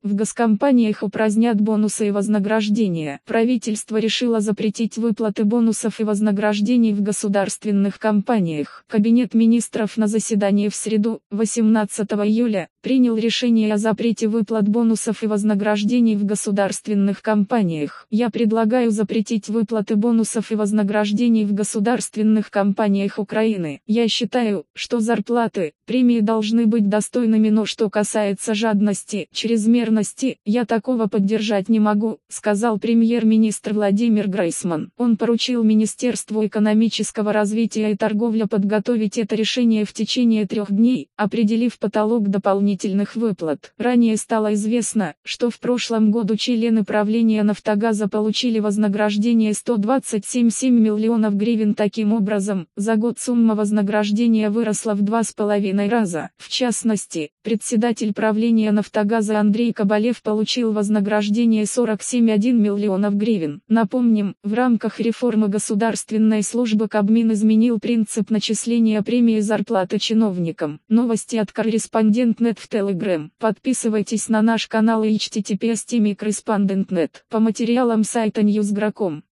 в госкомпаниях упразднят бонусы и вознаграждения. Правительство решило запретить выплаты бонусов и вознаграждений в государственных компаниях. Кабинет министров на заседании в среду, 18 июля, принял решение о запрете выплат бонусов и вознаграждений в государственных компаниях. Я предлагаю запретить выплаты бонусов и вознаграждений в государственных компаниях Украины. Я считаю, что зарплаты, премии должны быть достойными, но что касается жадности, чрезмерности, я такого поддержать не могу, сказал премьер-министр Владимир Гройсман. Он поручил Министерству экономического развития и торговли подготовить это решение в течение 3 дней, определив потолок дополнительных выплат. Ранее стало известно, что в прошлом году члены правления «Нафтогаза» получили вознаграждение 127,7 миллионов гривен. Таким образом, за год сумма вознаграждения выросла в 2,5 раза. В частности, председатель правления «Нафтогаза» Андрей Кабалев получил вознаграждение 47,1 миллионов гривен. Напомним, в рамках реформы государственной службы Кабмин изменил принцип начисления премии и зарплаты чиновникам. Новости от Корреспондент.нет в Telegram. Подписывайтесь на наш канал и https://correspondent.net. По материалам сайта Newsgro.com.